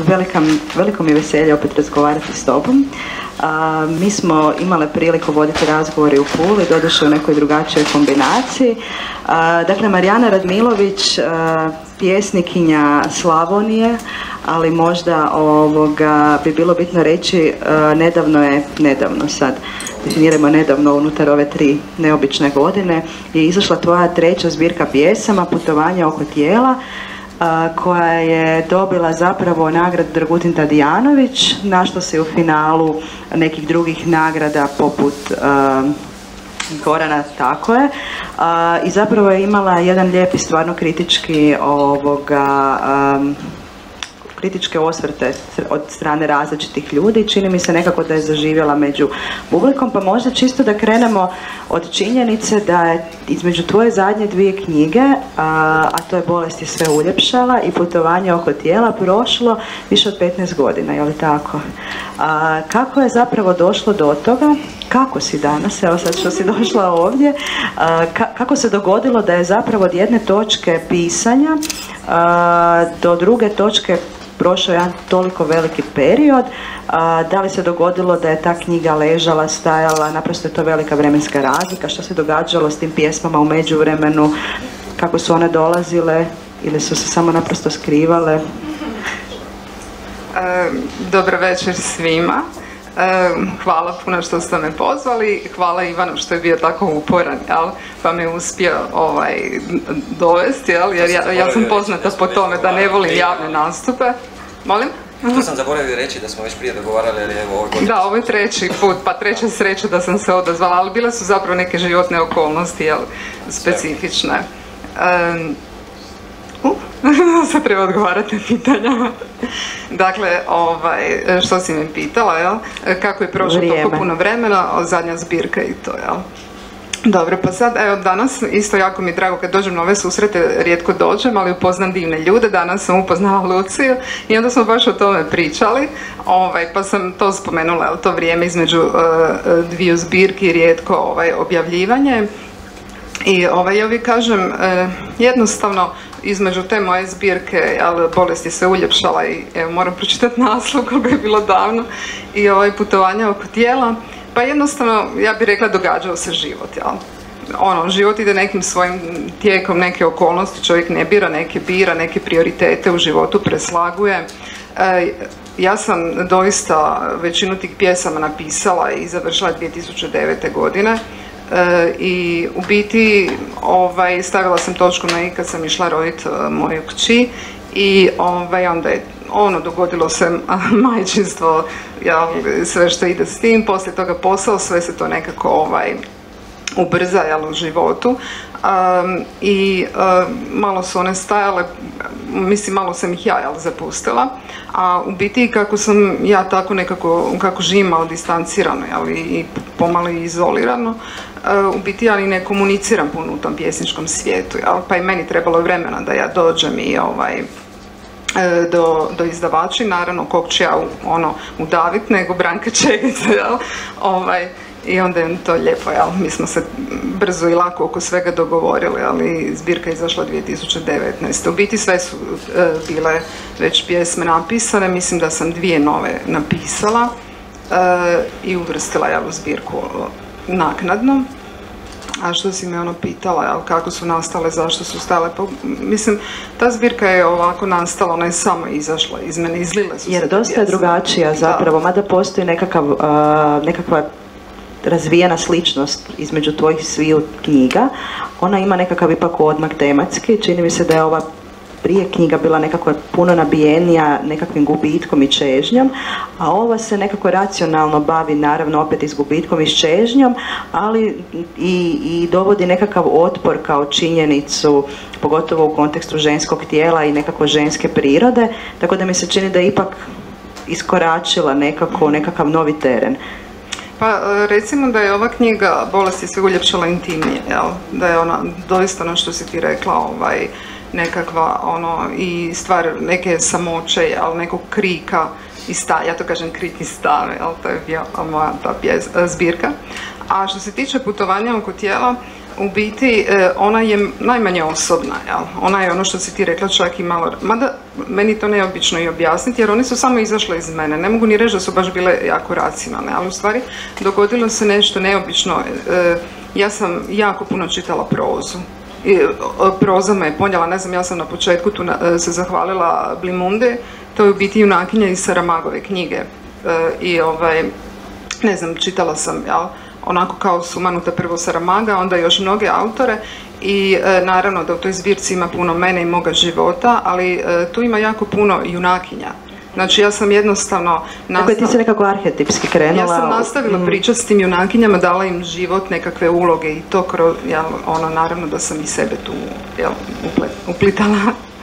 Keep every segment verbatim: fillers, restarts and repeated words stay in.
velika, veliko mi je veselje opet razgovarati s tobom. A, mi smo imale priliku voditi razgovore u Puli, doduše u nekoj drugačijoj kombinaciji. A, dakle, Marijana Radmilović, a, pjesnikinja Slavonije, ali možda ovoga bi bilo bitno reći, a, nedavno je, nedavno sad, definiramo nedavno unutar ove tri neobične godine, je izašla tvoja treća zbirka pjesama, Putovanje oko tijela, koja je dobila zapravo nagradu Dragutin Tadijanović, na što se u finalu nekih drugih nagrada poput uh, Gorana, tako je, uh, i zapravo je imala jedan lijepi, stvarno kritički ovoga um, kritičke osvrte od strane različitih ljudi. Čini mi se nekako da je zaživjela među publikom, pa možda čisto da krenemo od činjenice da je između tvoje zadnje dvije knjige, a, a to je Bolest je sve uljepšala i Putovanje oko tijela, prošlo više od petnaest godina, je li tako? A, kako je zapravo došlo do toga? Kako si danas, evo sad što si došla ovdje, a, ka, kako se dogodilo da je zapravo od jedne točke pisanja a, do druge točke prošao jedan toliko veliki period, a, da li se dogodilo da je ta knjiga ležala, stajala, naprosto je to velika vremenska razlika, što se događalo s tim pjesmama u međuvremenu, kako su one dolazile ili su se samo naprosto skrivale? E, dobro večer svima. E, hvala puno što ste me pozvali, hvala Ivanu što je bio tako uporan, jel? Pa me uspio ovaj, dovesti, jel? Jer ja, ja sam poznata po tome da ne volim javne nastupe. Molim? To sam zaboravio reći da smo već prije dogovarali, ali evo ovo je... Da, ovo je treći put, pa treća sreća da sam se odazvala, ali bile su zapravo neke životne okolnosti, jel? Specifične. Um, uh, sad treba odgovarati na pitanja. Dakle, ovaj, što si me pitala, jel? Kako je prošlo toliko puno vremena, zadnja zbirka i to, jel? Dobro, pa sad, evo, danas isto jako mi je drago kad dođem na ove susrete, rijetko dođem, ali upoznam divne ljude. Danas sam upoznala Luciju i onda smo baš o tome pričali, ovaj, pa sam to spomenula, jel, to vrijeme između uh, dviju zbirki, rijetko ovaj, objavljivanje. I ovaj, ja vi kažem, uh, jednostavno, između te moje zbirke, ali Bolest je se uljepšala i evo, moram pročitati naslov koliko je bilo davno, i ovaj, Putovanje oko tijela. Pa jednostavno, ja bih rekla, događao se život, jel? Ono, život ide nekim svojim tijekom, neke okolnosti, čovjek ne bira, neke bira, neke prioritete u životu preslaguje. E, ja sam doista većinu tih pjesama napisala i završila dvije tisuće devete. godine. E, i u biti ovaj, stavila sam točku na i kad sam išla roditi moju kći i ovaj, onda je ono, dogodilo se majčinstvo, ja, sve što ide s tim, poslije toga posao, sve se to nekako ovaj, ubrza, jel, u životu. Um, i um, malo su one stajale, mislim malo sam ih ja, jel, zapustila, a u biti kako sam ja tako nekako, kako živim malo distancirano, jel, i pomalo izolirano, uh, u biti ja ni ne komuniciram puno u tom pjesničkom svijetu, jel, pa i meni trebalo vremena da ja dođem i ovaj, Do, do izdavači, naravno kog ću ja ono, udavit, nego Branka Čegica, jel? Ovaj, i onda je to lijepo, jel? Mi smo se brzo i lako oko svega dogovorili, ali zbirka je izašla dvije tisuće devetnaeste. U biti sve su e, bile već pjesme napisane, mislim da sam dvije nove napisala e, i uvrstila, jel, u zbirku naknadno. A što si me ono pitala, jel, kako su nastale, zašto su stale, pa mislim, ta zbirka je ovako nastala, ona je samo izašla iz mene, izlile su se. Jer dosta je drugačija zapravo, da. Mada postoji nekakav, uh, nekakva razvijena sličnost između tvojih sviju knjiga, ona ima nekakav ipak odmak tematski, čini mi se da je ova prije knjiga bila nekako puno nabijenija nekakvim gubitkom i čežnjom, a ova se nekako racionalno bavi naravno opet i s gubitkom i s čežnjom, ali i, i dovodi nekakav otpor kao činjenicu, pogotovo u kontekstu ženskog tijela i nekako ženske prirode, tako da mi se čini da je ipak iskoračila nekako nekakav novi teren. Pa recimo da je ova knjiga Bolest je sve uljepšala intimnije, jel? Da je ona doista ono što si ti rekla, ovaj, nekakva ono i stvar neke samoće, ali nekog krika i sta, ja to kažem krik i stave, ali to je bio moja ta pjes, zbirka. A što se tiče Putovanja oko tijela, u biti ona je najmanje osobna, jel? Ona je ono što si ti rekla čak i malo, mada meni to neobično i objasniti jer one su samo izašle iz mene, ne mogu ni reći da su baš bile jako racionalne, ali u stvari dogodilo se nešto neobično. Ja sam jako puno čitala prozu. I proza me je ponijela, ne znam, ja sam na početku tu se zahvalila Blimunde, to je u biti junakinja iz Saramagove knjige i ovaj, ne znam, čitala sam, jel, onako kao sumanuta prvo Saramaga, onda još mnoge autore i e, naravno da u toj zbirci ima puno mene i moga života, ali e, tu ima jako puno junakinja. Znači ja sam jednostavno nastav... Dakle, ti si nekako arhetipski krenula... Ja sam nastavila mm. pričati s tim junakinjama, dala im život, nekakve uloge i to kroz, jel, ono, naravno da sam i sebe tu, jel, uplitala.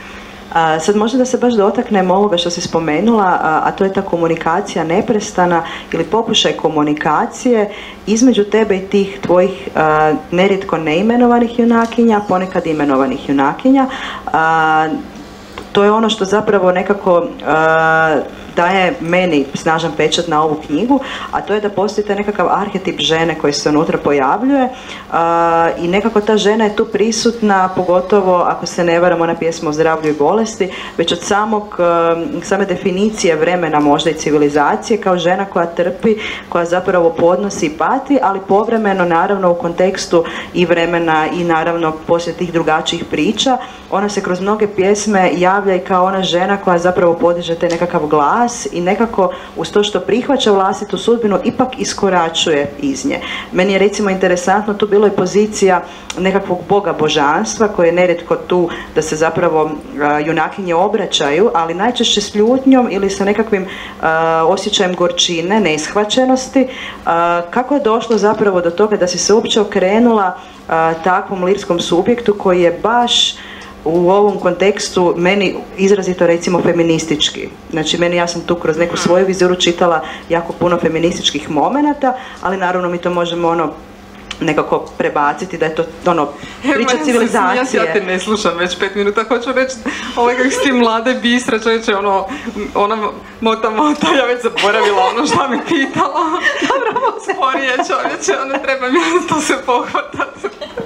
A, sad možda da se baš dotaknemo ovoga što si spomenula, a, a to je ta komunikacija neprestana ili pokušaj komunikacije između tebe i tih tvojih a, nerijetko neimenovanih junakinja, ponekad imenovanih junakinja. A, to je ono što zapravo nekako a, daje meni snažan pečat na ovu knjigu, a to je da postoji taj nekakav arhetip žene koji se unutra pojavljuje uh, i nekako ta žena je tu prisutna, pogotovo ako se ne varam, ona pjesma o zdravlju i bolesti, već od samog, uh, same definicije vremena možda i civilizacije, kao žena koja trpi, koja zapravo podnosi i pati, ali povremeno naravno u kontekstu i vremena i naravno poslije tih drugačijih priča, ona se kroz mnoge pjesme javlja i kao ona žena koja zapravo podiže taj nekakav glas i nekako uz to što prihvaća vlastitu sudbinu ipak iskoračuje iz nje. Meni je recimo interesantno tu bilo i pozicija nekakvog boga božanstva koji je nerijetko tu da se zapravo uh, junakinje obraćaju, ali najčešće s ljutnjom ili sa nekakvim uh, osjećajem gorčine, neishvaćenosti. Uh, kako je došlo zapravo do toga da si se uopće okrenula uh, takvom lirskom subjektu koji je baš u ovom kontekstu meni izrazito recimo feministički. Znači meni, ja sam tu kroz neku svoju vizuru čitala jako puno feminističkih momenata, ali naravno mi to možemo ono nekako prebaciti da je to ono priča e, civilizacije. Ja, ja te ne slušam već pet minuta, hoću reći ovaj kako si ti mlade bistra čovječe, ono, ona mota mota, ja već zaboravila ono što mi pitala. Dobro, sporije čovječe, ono treba mi to se pohvatati.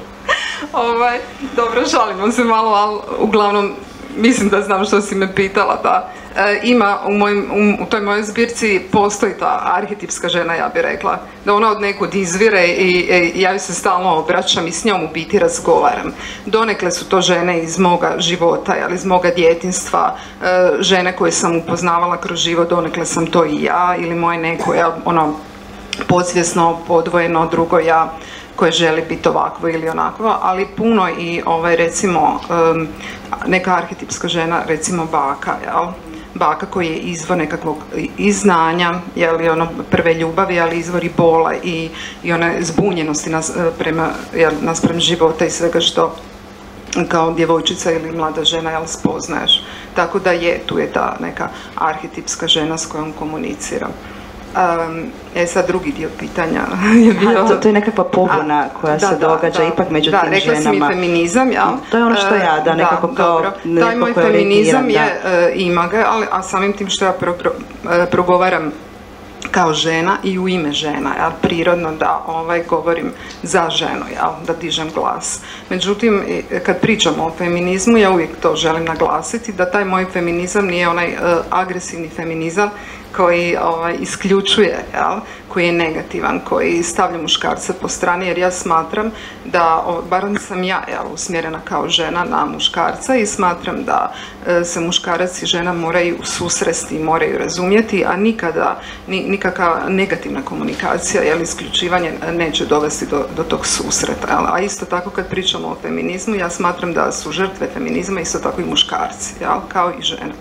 Ovaj, dobro, šalimo se malo, ali uglavnom mislim da znam što si me pitala, da e, ima u, mojim, u, u toj mojoj zbirci postoji ta arhetipska žena, ja bih rekla, da ona od nekud izvire i, i ja joj se stalno obraćam i s njom u biti razgovaram. Donekle su to žene iz moga života, ali iz moga djetinjstva, e, žene koje sam upoznavala kroz život, donekle sam to i ja ili moje neko, ja, ono, podsvjesno, podvojeno, drugo ja, koje želi biti ovakvo ili onakvo, ali puno i ovaj, recimo um, neka arhetipska žena, recimo baka, jel? Baka koji je izvor nekakvog i znanja, jel, ono prve ljubavi, ali izvor i bola i, i one zbunjenosti nas, prema, jel, naspram života i svega što kao djevojčica ili mlada žena, jel, spoznaješ. Tako da je, tu je ta neka arhetipska žena s kojom komuniciram. Um, e sad drugi dio pitanja je bio... A, to, to je nekakva pobuna koja da, se događa da, ipak među da, tim ženama. Da, rekla si mi feminizam, ja. To je ono što ja, da, nekako da, kao... Dobro. Taj moj feminizam je, uh, ima ga, ali, a samim tim što ja pro, pro, uh, progovaram kao žena i u ime žena, ja, prirodno da ovaj, govorim za ženu, ja, da dižem glas. Međutim, kad pričamo o feminizmu, ja uvijek to želim naglasiti, da taj moj feminizam nije onaj uh, agresivni feminizam koji ovaj, isključuje, jel, koji je negativan, koji stavlja muškarce po strani, jer ja smatram da, barem sam ja, jel, usmjerena kao žena na muškarca i smatram da e, se muškarac i žena moraju susresti, moraju razumjeti, a nikada, ni, nikakva negativna komunikacija, jel, isključivanje neće dovesti do, do tog susreta. Jel. A isto tako kad pričamo o feminizmu, ja smatram da su žrtve feminizma isto tako i muškarci, jel, kao i žene.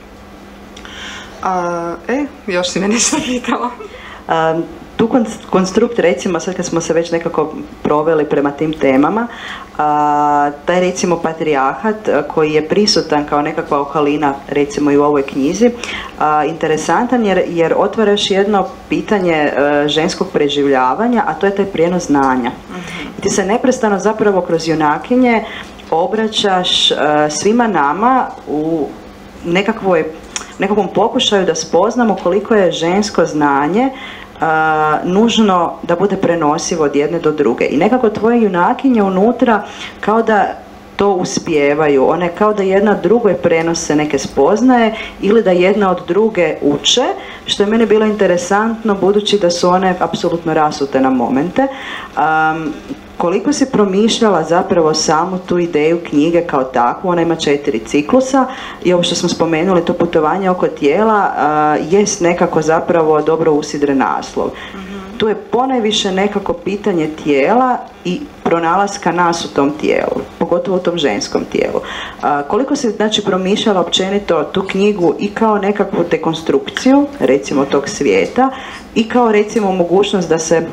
A, e, još si me nešto pitala. Um, tu konstrukt, recimo, sad kad smo se već nekako proveli prema tim temama, a, taj recimo patrijarhat koji je prisutan kao nekakva okolina recimo i u ovoj knjizi, a, interesantan jer, jer otvara još jedno pitanje a, ženskog preživljavanja, a to je taj prijenos znanja. Uh-huh. Ti se neprestano zapravo kroz junakinje obraćaš a, svima nama u nekakvoj nekakvom pokušaju da spoznamo koliko je žensko znanje a, nužno da bude prenosivo od jedne do druge. I nekako tvoje junakinje unutra kao da to uspijevaju, one kao da jedna drugoj prenose neke spoznaje ili da jedna od druge uče, što je meni bilo interesantno budući da su one apsolutno rasute na momente. Um, koliko si promišljala zapravo samu tu ideju knjige kao takvu, ona ima četiri ciklusa i ovo što smo spomenuli, to putovanje oko tijela, uh, jest nekako zapravo dobro usidren naslov. Tu je ponajviše nekako pitanje tijela i pronalaska nas u tom tijelu, pogotovo u tom ženskom tijelu. A, koliko si znači promišljala općenito tu knjigu i kao nekakvu dekonstrukciju, recimo tog svijeta, i kao recimo mogućnost da se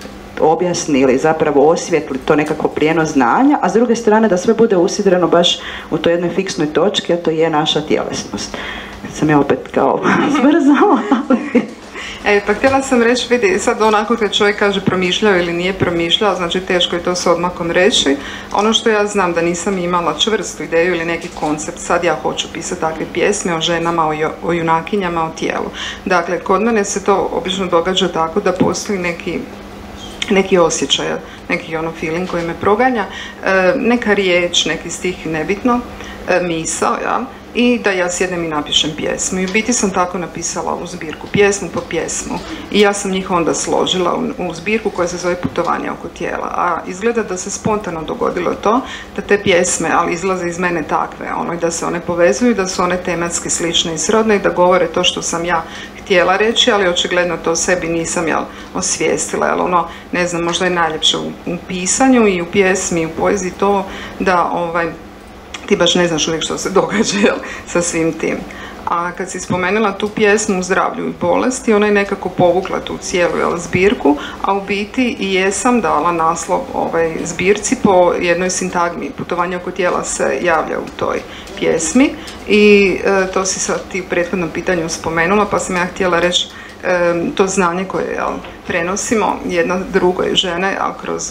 objasni ili zapravo osvijetli to nekako prijenos znanja, a s druge strane da sve bude usidreno baš u toj jednoj fiksnoj točki, a to je naša tjelesnost. Sam ja opet kao zbrzala, ali... E, pa htjela sam reći, vidi, sad onako kad čovjek kaže promišljao ili nije promišljao, znači teško je to s odmakom reći. Ono što ja znam da nisam imala čvrstu ideju ili neki koncept, sad ja hoću pisati takve pjesme o ženama, o, o junakinjama, o tijelu. Dakle, kod mene se to obično događa tako da postoji neki neki osjećaj, neki ono feeling koji me proganja, e, neka riječ, neki stih, nebitno, e, misao, ja, i da ja sjednem i napišem pjesmu. I u biti sam tako napisala ovu zbirku, pjesmu po pjesmu. I ja sam njih onda složila u, u zbirku koja se zove Putovanje oko tijela. A izgleda da se spontano dogodilo to, da te pjesme, ali izlaze iz mene takve, ono, i da se one povezuju, da su one tematski slične i srodne i da govore to što sam ja htjela reći, ali očigledno to sebi nisam, jel, osvijestila, jel, ono, ne znam, možda je najljepše u, u pisanju i u pjesmi i u poeziji to da, ovaj, ti baš ne znaš uvijek što se događa, jel, sa svim tim. A kad si spomenula tu pjesmu u zdravlju i bolesti, ona je nekako povukla tu cijelu, jel, zbirku, a u biti i jesam dala naslov ovaj zbirci po jednoj sintagmi. Putovanje oko tijela se javlja u toj pjesmi i e, to si sad ti u prethodnom pitanju spomenula, pa sam ja htjela reći e, to znanje koje, jel, prenosimo jedna drugoj žene, a kroz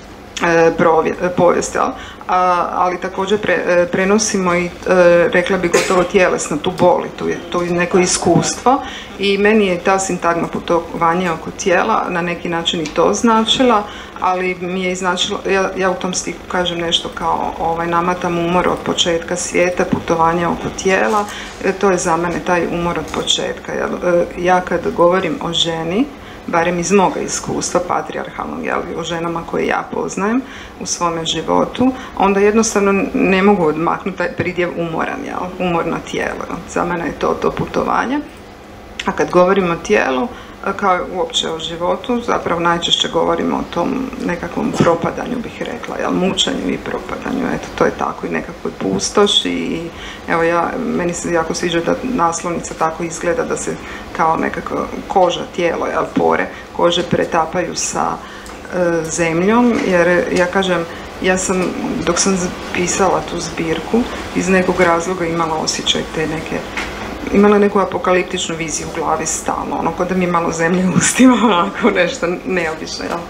povijest, jel? A, ali također pre, prenosimo i, e, rekla bi, gotovo tjelesno, tu boli, tu je, tu je neko iskustvo i meni je ta sintagma putovanja oko tijela na neki način i to značila, ali mi je i značilo, ja, ja u tom stiku kažem nešto kao ovaj, namatam umor od početka svijeta, putovanja oko tijela, e, to je za mene taj umor od početka. Jel? E, ja kad govorim o ženi, barem iz moga iskustva patrijarhalnog, jel, o ženama koje ja poznajem u svome životu, onda jednostavno ne mogu odmaknuti taj pridjev umoran, jel, umorno tijelo. Za mene je to to putovanje. A kad govorimo o tijelu, kao i uopće o životu, zapravo najčešće govorimo o tom nekakvom propadanju, bih rekla, jel, mučenju i propadanju. Eto, to je tako i nekakvoj pustoši i evo ja, meni se jako sviđa da naslovnica tako izgleda da se kao nekako koža, tijelo, jel, pore kože pretapaju sa e, zemljom, jer ja kažem, ja sam, dok sam pisala tu zbirku, iz nekog razloga imala osjećaj te neke, imala neku apokaliptičnu viziju u glavi stalno, ono kod da mi je malo zemlje ustima, onako nešto neobično, jel?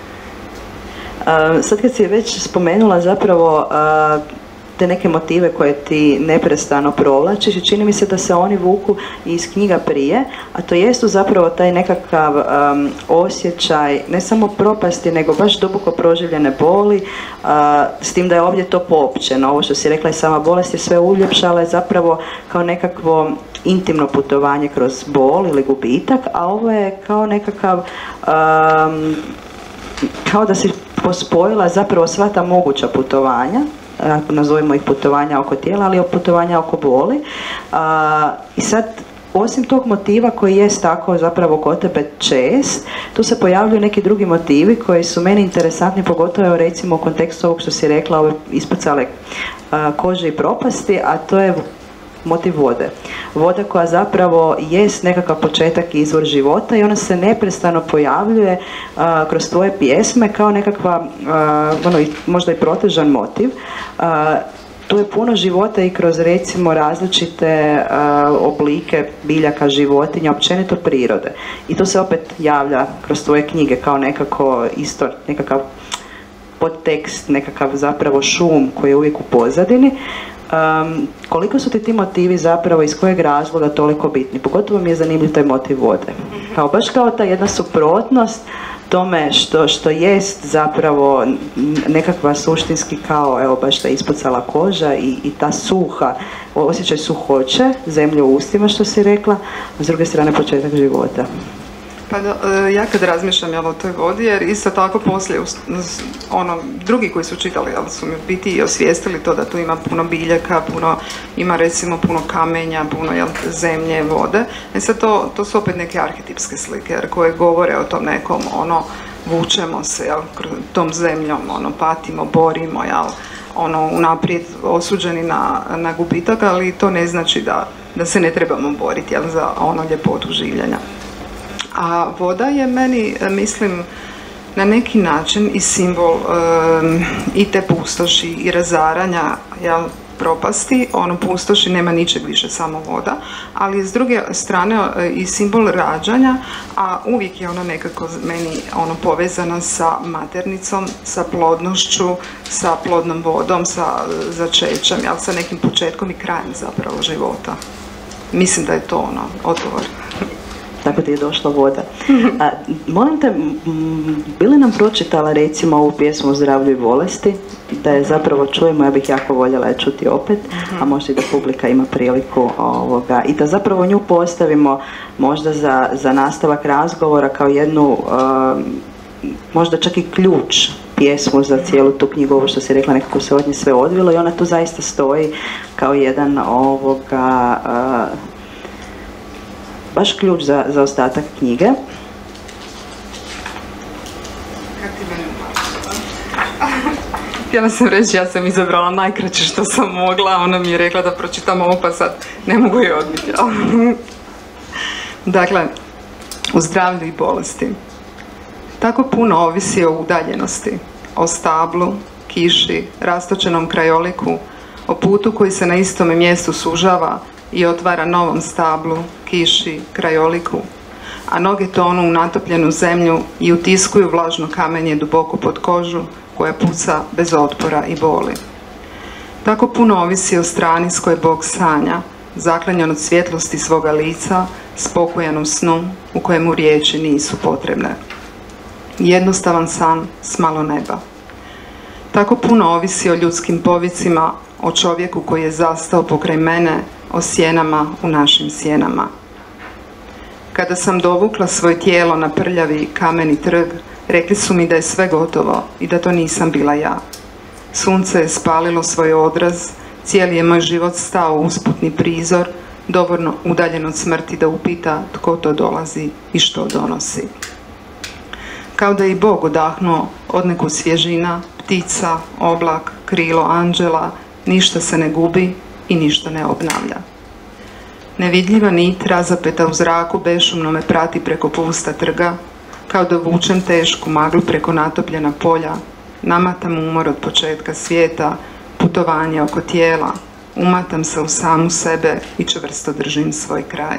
Uh, sad kad si već spomenula zapravo uh, te neke motive koje ti neprestano provlačiš i čini mi se da se oni vuku iz knjiga prije, a to jest zapravo taj nekakav um, osjećaj ne samo propasti, nego baš duboko proživljene boli, uh, s tim da je ovdje to poopćeno. Ovo što si rekla i sama bolest je sve uljepšala, je zapravo kao nekakvo intimno putovanje kroz bol ili gubitak, a ovo je kao nekakav um, kao da si pospojila zapravo sva ta moguća putovanja, nazovimo ih putovanja oko tijela, ali putovanja oko boli. A, i sad, osim tog motiva koji jest tako zapravo kod tebe čest, tu se pojavljuju neki drugi motivi koji su meni interesantni, pogotovo recimo u kontekstu ovog što si rekla, ove ispucale a, kože i propasti, a to je motiv vode. Voda koja zapravo jest nekakav početak i izvor života i ona se neprestano pojavljuje uh, kroz tvoje pjesme kao nekakva, uh, ono, možda i protežan motiv. Uh, tu je puno života i kroz recimo različite uh, oblike biljaka, životinja, općenito prirode. I to se opet javlja kroz tvoje knjige kao nekako isto, nekakav podtekst, nekakav zapravo šum koji je uvijek u pozadini. um, koliko su ti ti motivi zapravo, iz kojeg razloga toliko bitni? Pogotovo mi je zanimljiv taj motiv vode. Kao baš kao ta jedna suprotnost tome što, što jest zapravo nekakva suštinski kao, evo baš ta ispucala koža i, i ta suha, osjećaj suhoće, zemlje u ustima što si rekla, a s druge strane početak života. Pa da, ja kad razmišljam jel, o toj vodi, jer isto tako poslije ono, drugi koji su čitali jel, su mi biti i osvijestili to da tu ima puno biljaka, puno, ima recimo puno kamenja, puno jel, zemlje, vode. E sad to, to su opet neke arhetipske slike jer koje govore o tom nekom ono, vučemo se jel, tom zemljom, ono, patimo, borimo, jel, ono, unaprijed osuđeni na, na gubitak, ali to ne znači da, da se ne trebamo boriti jel, za ono ljepotu življenja. A voda je meni, mislim, na neki način i simbol um, i te pustoši i razaranja, jel, propasti. Ono, pustoši nema ničeg više, samo voda, ali s druge strane i simbol rađanja, a uvijek je ono nekako meni ono povezana sa maternicom, sa plodnošću, sa plodnom vodom, sa začećem, jel, sa nekim početkom i krajem zapravo života. Mislim da je to ono, odgovor. Tako ti je došla voda. A, molim te, bi li nam pročitala recimo ovu pjesmu o zdravlju i bolesti, da je zapravo čujemo, ja bih jako voljela je čuti opet, a možda i da publika ima priliku ovoga, i da zapravo nju postavimo možda za, za nastavak razgovora kao jednu, uh, možda čak i ključ pjesmu za cijelu tu knjigu, ovo što si rekla, nekako se od nje sve odvilo i ona tu zaista stoji kao jedan ovoga, uh, baš ključ za, za ostatak knjige. Htjela sam reći, ja sam izabrala najkraće što sam mogla, ona mi je rekla da pročitam ovo pa sad ne mogu je odbiti. Dakle, u zdravlju i bolesti. Tako puno ovisi o udaljenosti, o stablu, kiši, rastočenom krajoliku, o putu koji se na istome mjestu sužava i otvara novom stablu, kiši, krajoliku, a noge tonu u natopljenu zemlju i utiskuju vlažno kamenje duboko pod kožu koja puca bez otpora i boli. Tako puno ovisi o strani s koje Bog sanja, zaklanjan od svjetlosti svoga lica, spokojan u snu u kojemu riječi nisu potrebne. Jednostavan san s malo neba. Tako puno ovisi o ljudskim povicima, o čovjeku koji je zastao pokraj mene, o sjenama u našim sjenama. Kada sam dovukla svoje tijelo na prljavi kameni trg, rekli su mi da je sve gotovo i da to nisam bila ja. Sunce je spalilo svoj odraz, cijeli je moj život stao usputni prizor, dovoljno udaljen od smrti da upita tko to dolazi i što donosi. Kao da je i Bog odahnuo odneku svježina, ptica, oblak, krilo anđela, ništa se ne gubi i ništa ne obnavlja. Nevidljiva nit razapeta u zraku bešumno me prati preko pusta trga, kao da vučem tešku maglu preko natopljena polja, namatam umor od početka svijeta, putovanje oko tijela, umatam se u samu sebe i čvrsto držim svoj kraj.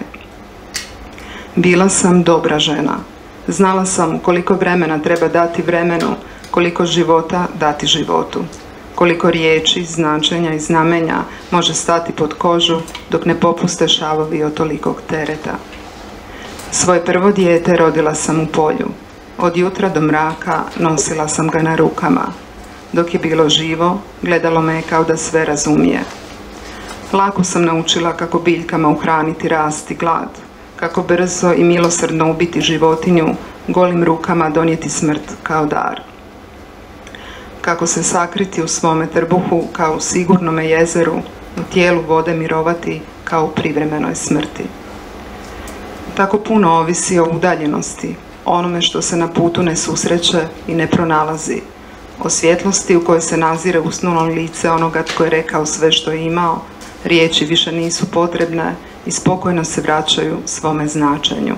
Bila sam dobra žena. Znala sam koliko vremena treba dati vremenu, koliko života dati životu. Koliko riječi, značenja i znamenja može stati pod kožu dok ne popuste šavovi od tolikog tereta. Svoje prvo dijete rodila sam u polju. Od jutra do mraka nosila sam ga na rukama. Dok je bilo živo, gledalo me kao da sve razumije. Lako sam naučila kako biljkama uhraniti rast i glad, kako brzo i milosrdno ubiti životinju, golim rukama donijeti smrt kao dar. Kako se sakriti u svome trbuhu kao u sigurnome jezeru, u tijelu vode mirovati kao u privremenoj smrti. Tako puno ovisi o udaljenosti, onome što se na putu ne susreće i ne pronalazi, o svjetlosti u kojoj se nazire usnulo lice onoga tko je rekao sve što je imao, riječi više nisu potrebne i spokojno se vraćaju svome značenju.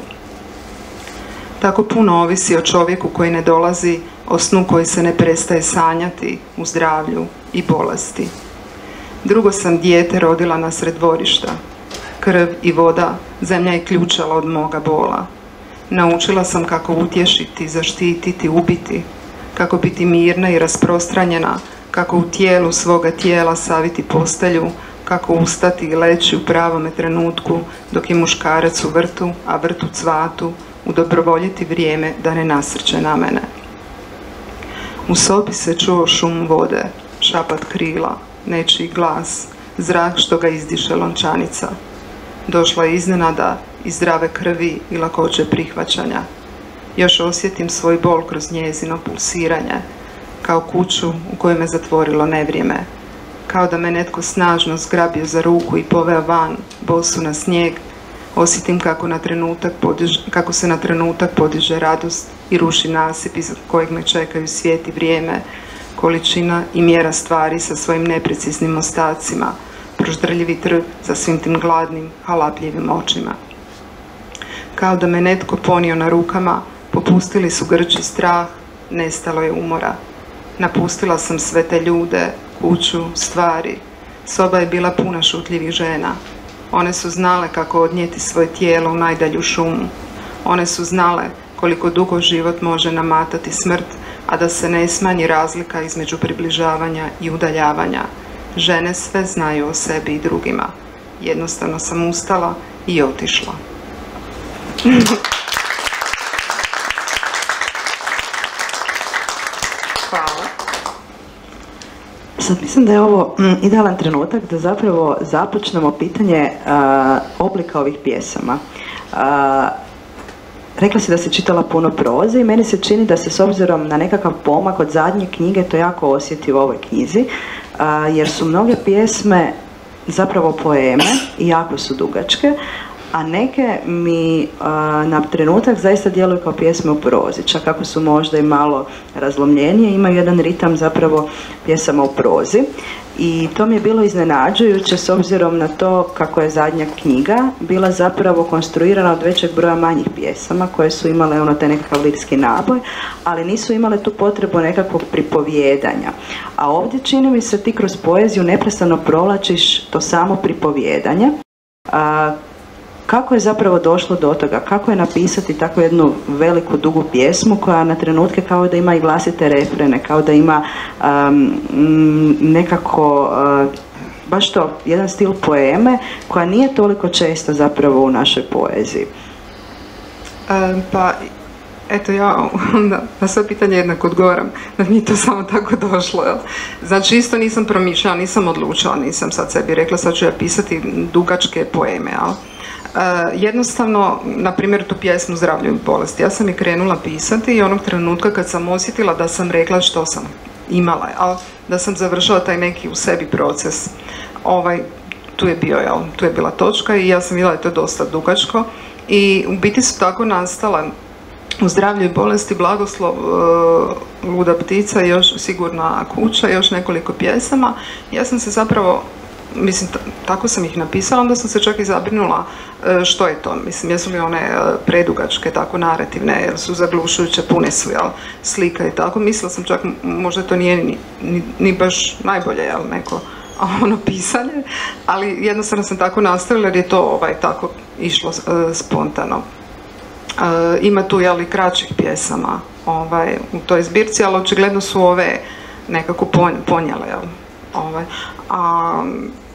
Tako puno ovisi o čovjeku koji ne dolazi, o snu koji se ne prestaje sanjati u zdravlju i bolesti. Drugo sam dijete rodila nasred dvorišta. Krv i voda, zemlja je ključala od moga bola. Naučila sam kako utješiti, zaštititi, ubiti, kako biti mirna i rasprostranjena, kako u tijelu svoga tijela saviti postelju, kako ustati i leći u pravome trenutku dok je muškarac u vrtu, a vrt u cvatu, udobrovoljiti vrijeme da ne nasrće na mene. U sobi se čuo šum vode, šapat krila, nečiji glas, zrak što ga izdiše lončanica. Došla je iznenada iz zdrave krvi i lakoće prihvaćanja. Još osjetim svoj bol kroz njezino pulsiranje, kao kuću u kojoj me zatvorilo nevrijeme, kao da me netko snažno zgrabio za ruku i poveo van, bosu na snijeg. Osjetim kako, na trenutak podiže, kako se na trenutak podiže radost i ruši nasip iza kojeg me čekaju svijet i vrijeme, količina i mjera stvari sa svojim nepreciznim ostacima, proždrljivi trg za svim tim gladnim, halapljivim očima. Kao da me netko ponio na rukama, popustili su grči strah, nestalo je umora. Napustila sam sve te ljude, kuću, stvari. Soba je bila puna šutljivih žena. One su znale kako odnijeti svoje tijelo u najdalju šumu. One su znale koliko dugo život može namatati smrt, a da se ne smanji razlika između približavanja i udaljavanja. Žene sve znaju o sebi i drugima. Jednostavno sam ustala i otišla. Hvala. Sad mislim da je ovo mm, idealan trenutak da zapravo započnemo pitanje a, oblika ovih pjesama. A, rekla si da si čitala puno proze i meni se čini da se s obzirom na nekakav pomak od zadnje knjige to jako osjeti u ovoj knjizi, a, jer su mnoge pjesme zapravo poeme i jako su dugačke, a neke mi a, na trenutak zaista djeluju kao pjesme u prozi, čak ako su možda i malo razlomljenije, imaju jedan ritam zapravo pjesama u prozi. I to mi je bilo iznenađujuće s obzirom na to kako je zadnja knjiga bila zapravo konstruirana od većeg broja manjih pjesama koje su imale ono taj nekakav lirski naboj, ali nisu imale tu potrebu nekakvog pripovijedanja. A ovdje čini mi se ti kroz poeziju neprestano provlačiš to samo pripovijedanje. A, Kako je zapravo došlo do toga? Kako je napisati takvu jednu veliku, dugu pjesmu koja na trenutke kao da ima i vlastite refrene, kao da ima um, nekako, uh, baš to, jedan stil poeme koja nije toliko česta zapravo u našoj poeziji? E, pa, eto ja na, na sve pitanje jednako odgovaram da nije to samo tako došlo. Jel? Znači isto nisam promišljala, nisam odlučila, nisam sad sebi rekla sad ću ja pisati dugačke poeme. Jel? Uh, jednostavno, na primjer, tu pjesmu Zdravlju i bolesti. Ja sam je krenula pisati i onog trenutka kad sam osjetila da sam rekla što sam imala, a da sam završila taj neki u sebi proces. Ovaj, tu je bio, jel, tu je bila točka i ja sam vidjela da je to dosta dugačko i u biti su tako nastala u Zdravlju i bolesti, Blagoslov, uh, Luda ptica i još Sigurna kuća i još nekoliko pjesama. Ja sam se zapravo, mislim, tako sam ih napisala, onda sam se čak i zabrinula što je to, mislim, jesu li one predugačke, tako narativne, jer su zaglušujuće, pune su, jel, slika i tako. Mislila sam čak, možda to nije ni, ni, ni baš najbolje, jel, neko ono pisanje, ali jednostavno sam tako nastavila jer je to ovaj, tako išlo uh, spontano. Uh, ima tu, jel, i kraćih pjesama ovaj, u toj zbirci, ali očigledno su ove nekako ponijele, jel, ovaj, a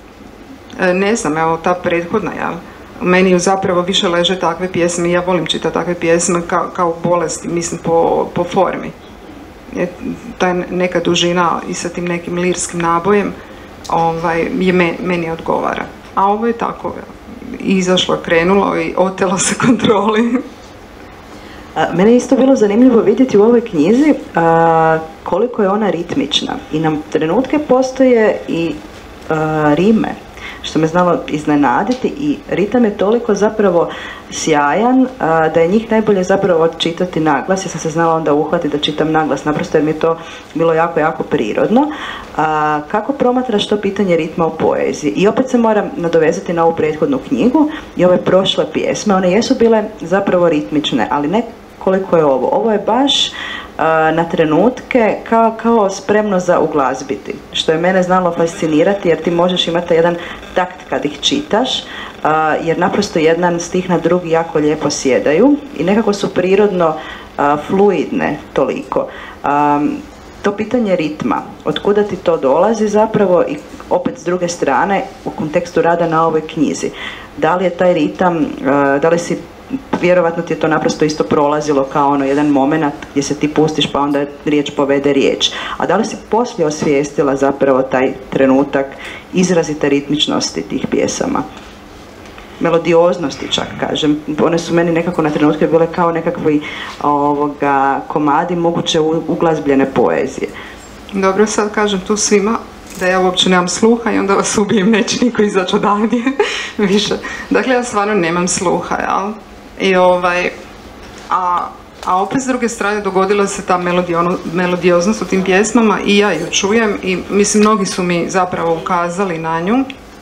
ne znam, evo ta prethodna, jel, meni ju zapravo više leže takve pjesme i ja volim čitati takve pjesme kao, kao bolesti, mislim po, po formi. Je, ta neka dužina i sa tim nekim lirskim nabojem ovaj, je me, meni odgovara. A ovo je tako, izašlo, krenulo i otelo se kontroli. Mene je isto bilo zanimljivo vidjeti u ovoj knjizi a, koliko je ona ritmična i na trenutke postoje i a, rime, što me znalo iznenaditi i ritam je toliko zapravo sjajan a, da je njih najbolje zapravo čitati naglas. Ja sam se znala onda uhvatiti da čitam naglas, naprosto jer mi je to bilo jako, jako prirodno. A, kako promatraš to pitanje ritma u poeziji? I opet se moram nadovezati na ovu prethodnu knjigu i ove prošle pjesme. One jesu bile zapravo ritmične, ali ne koliko je ovo. Ovo je baš a, na trenutke kao, kao spremno za uglazbiti, što je mene znalo fascinirati jer ti možeš imati jedan takt kad ih čitaš, a, jer naprosto jedan stih na drugi jako lijepo sjedaju i nekako su prirodno a, fluidne toliko. A, to pitanje ritma, od kuda ti to dolazi zapravo i opet s druge strane u kontekstu rada na ovoj knjizi. Da li je taj ritam, da li si, vjerovatno ti je to naprosto isto prolazilo kao ono jedan moment gdje se ti pustiš pa onda riječ povede riječ. A da li si poslije osvijestila zapravo taj trenutak izrazite ritmičnosti tih pjesama? Melodioznosti čak kažem. One su meni nekako na trenutke bile kao nekakvi ovoga, komadi moguće uglazbljene poezije. Dobro, sad kažem tu svima da ja uopće nemam sluha i onda vas ubijem, neće niko izaći odavdje više. Dakle, ja stvarno nemam sluha, jel? I ovaj, a, a opet s druge strane dogodila se ta melodioznost u tim pjesmama i ja ju čujem i mislim mnogi su mi zapravo ukazali na nju.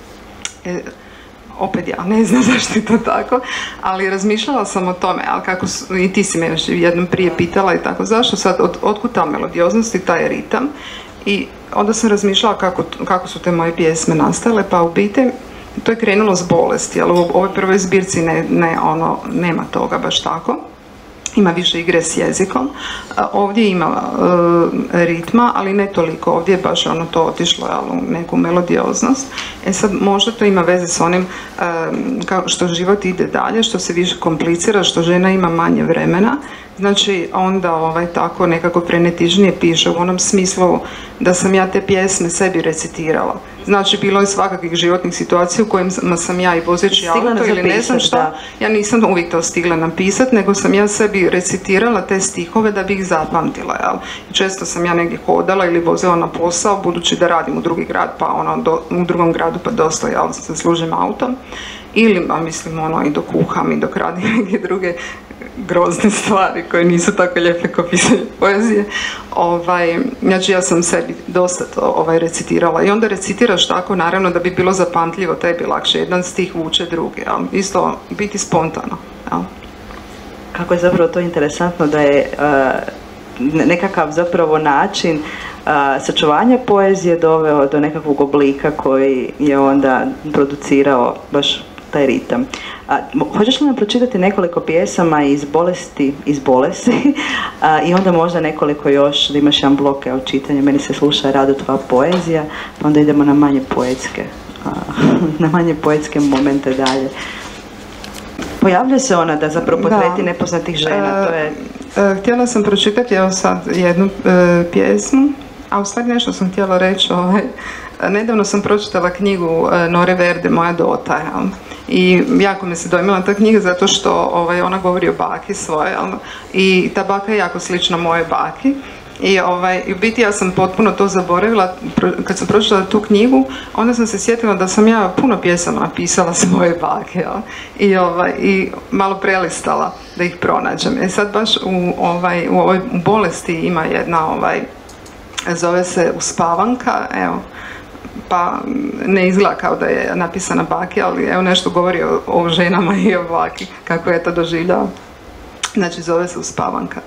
E, opet ja ne znam zašto je to tako, ali razmišljala sam o tome, ali kako su, i ti si me još jednom prije pitala i tako, zašto sad, od, otkud ta melodioznost i taj ritam, i onda sam razmišljala kako, kako su te moje pjesme nastale, pa u biti to je krenulo s bolesti, ali u ovoj prvoj zbirci ne, ne, ono, nema toga baš tako. Ima više igre s jezikom. Ovdje ima uh, ritma, ali ne toliko. Ovdje je baš ono to otišlo jel, u neku melodioznost. E sad možda to ima veze s onim um, kao što život ide dalje, što se više komplicira, što žena ima manje vremena. Znači onda ovaj, tako nekako prenetižnije piše u onom smislu da sam ja te pjesme sebi recitirala. Znači bilo je svakakvih životnih situacija u kojima sam ja i vozeći auto ili ne znam šta, da. Ja nisam uvijek to stigla napisati, nego sam ja sebi recitirala te stihove da bi ih zapamtila. Jel? Često sam ja negdje hodala ili vozila na posao, budući da radim u drugi grad, pa ono, do, u drugom gradu pa dosta, jel, se služim autom. Ili, a mislim, ono, i dok kuham i dok radim neke druge grozne stvari koje nisu tako lijepe kao pisanje poezije. Ovaj, znači ja sam sebi dosta to ovaj, recitirala i onda recitiraš tako naravno da bi bilo zapamtljivo tebi lakše, jedan stih vuče drugi, jel? Isto biti spontano. Jel? Kako je zapravo to interesantno da je uh, nekakav zapravo način uh, sačuvanja poezije doveo do nekakvog oblika koji je onda producirao baš taj ritam. A, hoćeš li nam pročitati nekoliko pjesama iz bolesti, iz bolesti a, i onda možda nekoliko još, da imaš jedan blok evo, čitanja, meni se sluša rado tvoja poezija, pa onda idemo na manje poetske, a, na manje poetske momente dalje. Pojavlja se ona da zapravo potreti nepoznatih žena, to je... E, htjela sam pročitati evo sad jednu e, pjesmu, a u stvari nešto sam htjela reći, ovaj, nedavno sam pročitala knjigu Nore Verde, Moja Dota, jel? I jako me se dojmila ta knjiga zato što ovaj, ona govori o baki svoje, jel? I ta baka je jako slična moje baki. I ovaj, u biti ja sam potpuno to zaboravila, kad sam pročitala tu knjigu, onda sam se sjetila da sam ja puno pjesama napisala svoje bake, jel? I, ovaj, i malo prelistala da ih pronađem. E sad baš u, ovaj, u ovoj bolesti ima jedna, ovaj, zove se Uspavanka, evo, pa ne izgleda kao da je napisana baki, ali evo nešto govori o, o ženama i o baki, kako je to doživljao. Znači zove se Uspavanka.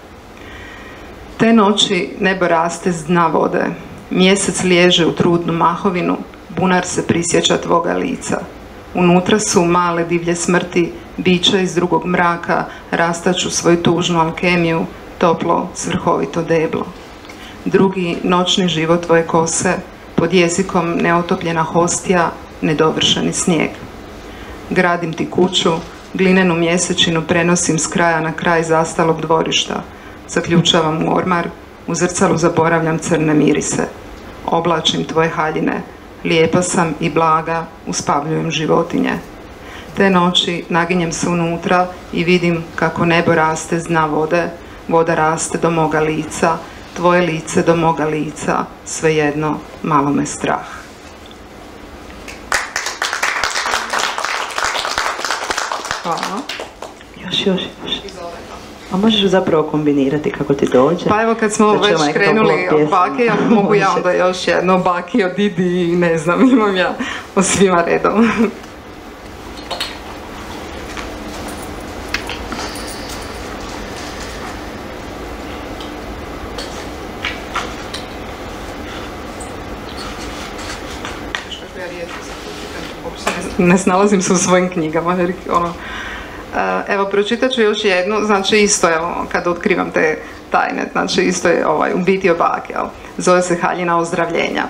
Te noći nebo raste s dna vode, mjesec liježe u trudnu mahovinu, bunar se prisjeća tvoga lica. Unutra su male divlje smrti, bića iz drugog mraka, rastaču svoju tužnu alkemiju, toplo, svrhovito deblo. Drugi noćni život tvoje kose, pod jezikom neotopljena hostija, nedovršeni snijeg. Gradim ti kuću, glinenu mjesečinu prenosim s kraja na kraj zastalog dvorišta. Zaključavam u ormar, u zrcalu zaboravljam crne mirise. Oblačim tvoje haljine, lijepa sam i blaga, uspavljujem životinje. Te noći naginjem se unutra i vidim kako nebo raste s dna vode, voda raste do moga lica, tvoje lice do moga lica, svejedno, malo me strah. Hvala. Još, još, još. A možeš zapravo kombinirati kako ti dođe? Pa evo kad smo već krenuli o baki, ja mogu ja onda još jedno baki od Didi i ne znam, imam ja o svima redom. Ne snalazim se u svojim knjigama, jer ono... Uh, Evo, pročitat ću još jednu, znači isto, evo, kad otkrivam te tajne, znači isto je ovaj, u biti o baki, jel? Zove se Haljina ozdravljenja.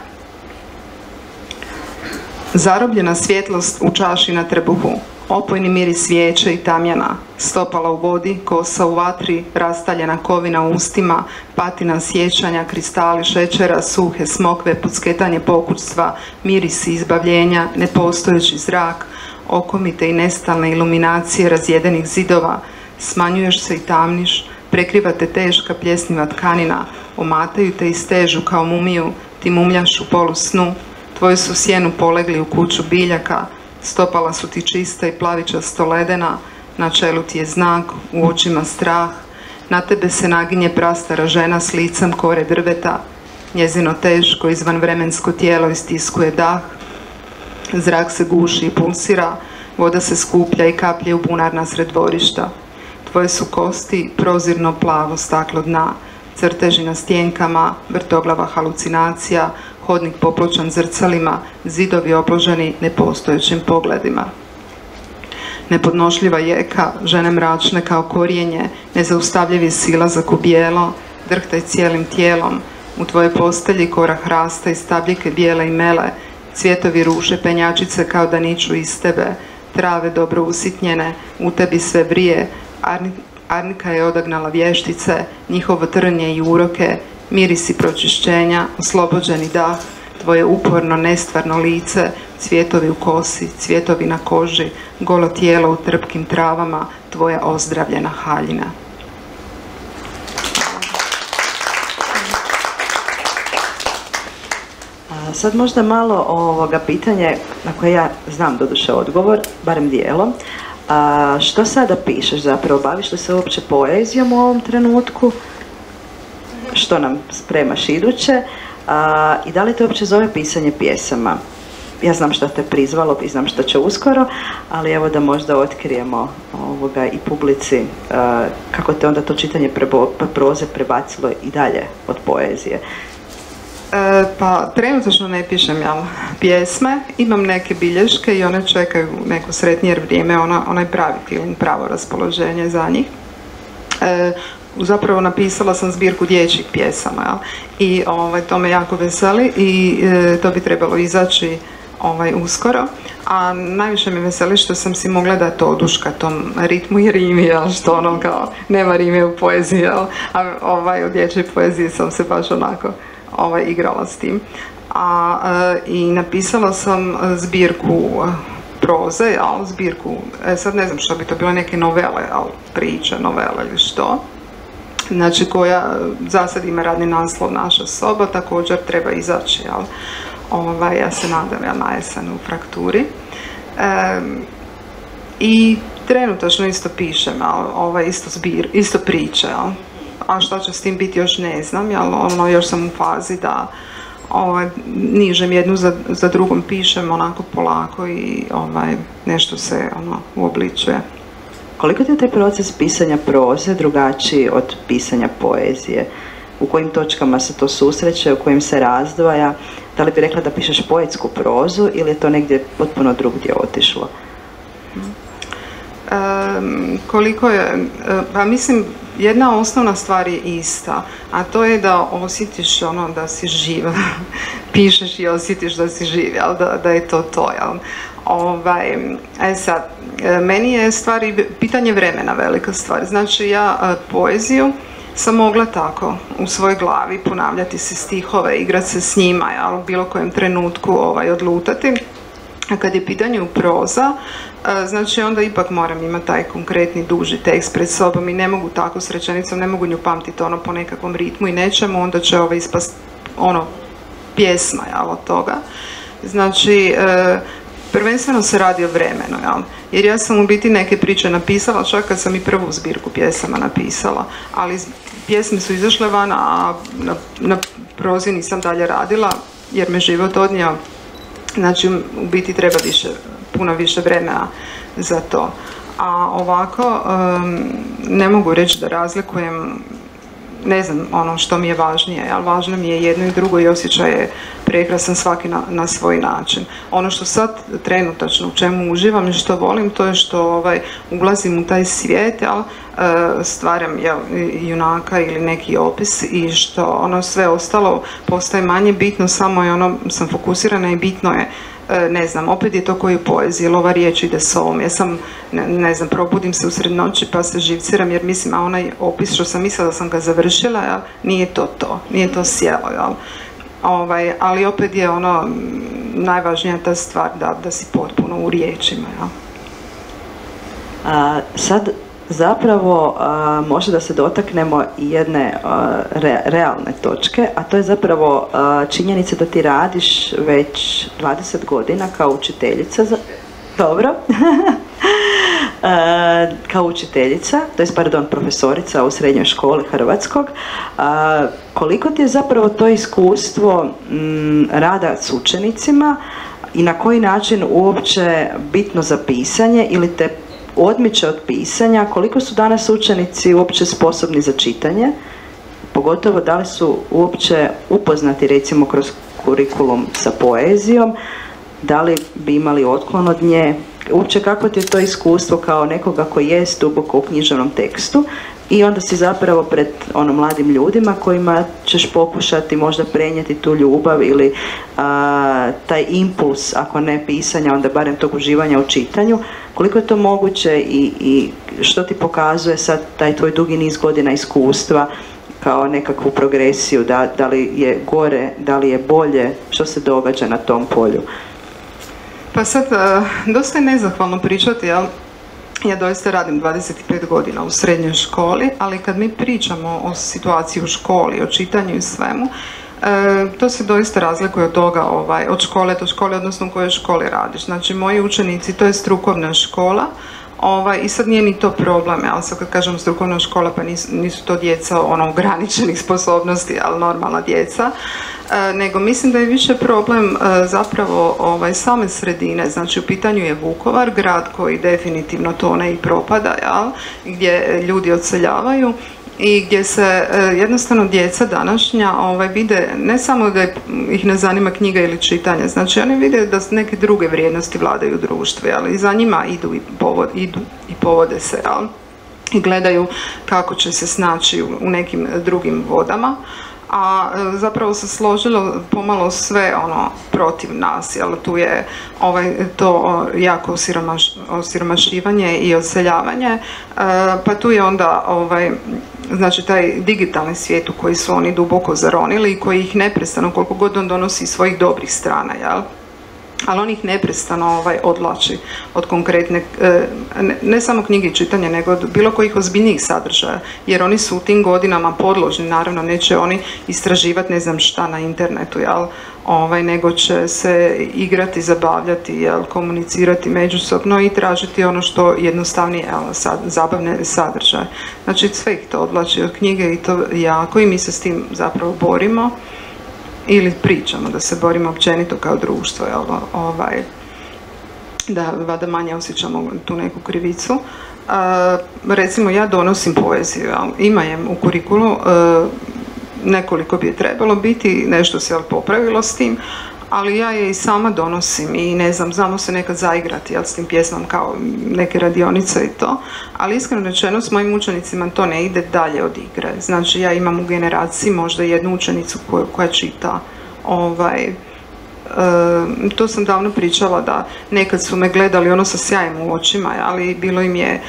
Zarobljena svjetlost u čaši na trbuhu, opojni miris svijeće i tamjana, stopala u vodi, kosa u vatri, rastaljena kovina u ustima, patina sjećanja, kristali šećera, suhe smokve, pucketanje pokućstva, mirisi izbavljenja, nepostojeći zrak, okomite i nestalne iluminacije razjedenih zidova, smanjuješ se i tamniš, prekrivate teška pljesniva tkanina, omataju te i stežu kao mumiju, ti mumljaš u polusnu, tvoju su sjenu polegli u kuću biljaka, stopala su ti čista i plavičasto ledena, na čelu ti je znak, u očima strah, na tebe se naginje prastara žena s licem kore drveta, njezino teško izvanvremensko tijelo istiskuje dah, zrak se guši i pulsira, voda se skuplja i kaplje u bunar nasred dvorišta. Tvoje su kosti prozirno plavo staklo dna, crteži na stjenkama, vrtoglava halucinacija, hodnik popločan zrcalima, zidovi obloženi nepostojećim pogledima. Nepodnošljiva jeka, žene mračne kao korijenje, nezaustavljivi silazak u bijelo, drhtaj cijelim tijelom, u tvoje postelji kora hrasta i stabljike bijele i mele, cvjetovi ruže penjačice kao da niču iz tebe, trave dobro usitnjene, u tebi sve vrije, Arnika je odagnala vještice, njihovo trnje i uroke, mirisi pročišćenja, oslobođeni dah, tvoje uporno nestvarno lice, cvjetovi u kosi, cvjetovi na koži, golo tijelo u trpkim travama, tvoja ozdravljena haljina. Sad možda malo ovoga pitanje na koje ja znam doduše odgovor, barem dijelom. A, što sada pišeš zapravo? Baviš li se uopće poezijom u ovom trenutku? Što nam spremaš iduće? A, I da li te uopće zove pisanje pjesama? Ja znam što te prizvalo i znam što će uskoro, ali evo da možda otkrijemo ovoga i publici a, kako te onda to čitanje prebo, proze prebacilo i dalje od poezije. E, pa trenutačno ne pišem ja pjesme, imam neke bilješke i one čekaju neko sretnije vrijeme, ona, onaj pravi feeling, pravo raspoloženje za njih. E, zapravo napisala sam zbirku dječjih pjesama, ja? I ovaj, to me jako veseli i e, to bi trebalo izaći ovaj, uskoro, a najviše me veseli što sam si mogla dati oduška tom ritmu i rimi, jel, što ono kao nema rime u poeziji, jel? A ovaj, u dječjoj poeziji sam se baš onako Ovaj, igrala s tim. A, e, i napisala sam zbirku proze, jel, zbirku, e, sad ne znam što bi to bilo, neke novele, jel, priče, novele ili što. Znači koja za sad ima radni naslov Naša soba, također treba izaći, jel. Ovaj, ja se nadam, ja na jesen u Frakturi. E, I trenutačno isto pišem, jel, ovaj, isto, zbir, isto priče, jel. A šta će s tim biti još ne znam, jel, ono, još sam u fazi da ovaj, nižem jednu za, za drugom pišem onako polako i ovaj, nešto se ono, uobličuje. Koliko ti je taj proces pisanja proze drugačiji od pisanja poezije? U kojim točkama se to susreće, u kojim se razdvaja? Da li bi rekla da pišeš poetsku prozu ili je to negdje potpuno drugdje otišlo? Um, koliko je, pa mislim, jedna osnovna stvar je ista, a to je da osjetiš ono da si živ, pišeš i osjetiš da si živ, jel? Da, da je to to, jel? Ovaj, e sad, meni je stvari, pitanje vremena velika stvar, znači ja poeziju sam mogla tako u svojoj glavi ponavljati se stihove, igrati se s njima, jel? U bilo kojem trenutku ovaj, odlutati. A kad je pitanje u proza, znači onda ipak moram imati taj konkretni duži tekst pred sobom i ne mogu tako s rečenicom, ne mogu nju pamtiti ono po nekakvom ritmu i nečemu, onda će ovaj ispast ono pjesma, jel, od toga. Znači, prvenstveno se radi o vremenu, jel? Jer ja sam u biti neke priče napisala, čak kad sam i prvu zbirku pjesama napisala, ali pjesme su izašle van, a na, na prozi nisam dalje radila, jer me život odnio. Znači, u biti treba više, puno više vremena za to. A ovako, um, ne mogu reći da razlikujem ne znam ono što mi je važnije, ali važno mi je jedno i drugo i osjećaj je prekrasan svaki na, na svoj način. Ono što sad trenutačno u čemu uživam i što volim, to je što ovaj, ulazim u taj svijet, jel, stvaram jel, junaka ili neki opis i što ono sve ostalo postaje manje bitno, samo je ono, sam fokusirana i bitno je, ne znam, opet je to koji u poeziji, jer ova riječ ide s ovom. Ja sam, ne, ne znam, probudim se usred noći pa se živciram jer mislim, a onaj opis što sam mislila da sam ga završila, jel, nije to to, nije to sjelo, jel. Ovaj, ali opet je ono, najvažnija ta stvar da, da si potpuno u riječima, jel. A, sad, zapravo a, može da se dotaknemo jedne a, re, realne točke, a to je zapravo a, činjenica da ti radiš već dvadeset godina kao učiteljica, za, dobro, a, kao učiteljica, to je pardon, profesorica u srednjoj školi hrvatskog. A, koliko ti je zapravo to iskustvo m, rada s učenicima i na koji način uopće bitno za pisanje ili te odmiče od pisanja, koliko su danas učenici uopće sposobni za čitanje, pogotovo da li su uopće upoznati recimo kroz kurikulum sa poezijom, da li bi imali otklon od nje, uopće kako ti je to iskustvo kao nekoga koji je duboko u književnom tekstu i onda si zapravo pred ono mladim ljudima kojima ćeš pokušati možda prenijeti tu ljubav ili a, taj impuls, ako ne pisanja, onda barem tog uživanja u čitanju. Koliko je to moguće i, i što ti pokazuje sad taj tvoj dugi niz godina iskustva kao nekakvu progresiju, da, da li je gore, da li je bolje, što se događa na tom polju? Pa sad, dosta je nezahvalno pričati, jel? Ja doista radim dvadeset pet godina u srednjoj školi, ali kad mi pričamo o situaciji u školi, o čitanju i svemu, e, to se doista razlikuje od toga, ovaj, od škole do škole, odnosno u kojoj školi radiš. Znači, moji učenici, to je strukovna škola, ovaj, i sad nije ni to problem, ali sad kad kažem strukovna škola, pa nisu, nisu to djeca ono, ograničenih sposobnosti, ali normalna djeca, e, nego mislim da je više problem e, zapravo ovaj, same sredine. Znači, u pitanju je Vukovar, grad koji definitivno tone i propada, jel? Gdje ljudi odseljavaju i gdje se e, jednostavno djeca današnja ovaj, vide ne samo da ih ne zanima knjiga ili čitanje, znači oni vide da neke druge vrijednosti vladaju u društvu, ali i za njima idu i, povod, idu i povode se, jel? I gledaju kako će se snaći u, u nekim drugim vodama. A e, zapravo se složilo pomalo sve ono protiv nas, jel tu je ovaj, to jako osiromaš, osiromašivanje i odseljavanje, e, pa tu je onda ovaj, znači taj digitalni svijet u koji su oni duboko zaronili i koji ih neprestano, koliko god on donosi svojih dobrih strana, jel? Ali on ih neprestano ovaj, odlači od konkretne, ne, ne samo knjige i čitanja, nego od bilo kojih ozbiljnijih sadržaja, jer oni su u tim godinama podložni, naravno neće oni istraživati ne znam šta na internetu, jel? Ovaj, nego će se igrati, zabavljati, jel? Komunicirati međusobno i tražiti ono što jednostavnije, jel? Sad, zabavne sadržaje. Znači sve ih to odlači od knjige i to jako i mi se s tim zapravo borimo. Ili pričamo da se borimo općenito kao društvo, jel, ovaj, da vada manje osjećamo tu neku krivicu. E, recimo, ja donosim poeziju, jel, ima je u kurikulu, e, nekoliko bi je trebalo biti, nešto se jel, popravilo s tim, ali ja je i sama donosim i ne znam, znamo se nekad zaigrati, jel, s tim pjesmom kao neke radionice i to, ali iskreno rečeno s mojim učenicima to ne ide dalje od igre. Znači ja imam u generaciji možda jednu učenicu koja, koja čita, ovaj, e, to sam davno pričala da nekad su me gledali ono sa sjajem u očima, ali bilo im je